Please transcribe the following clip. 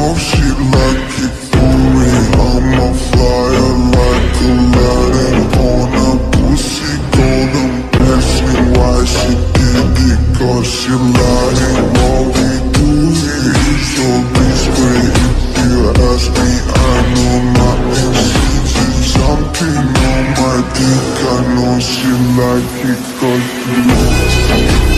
know she like it for me. I'm a flyer like Aladdin on a pussy golden. Asking why she did it, cause she lying. What we do here is so discreet. If you ask me, I know nothing. She's something on my dick. I know she like it cause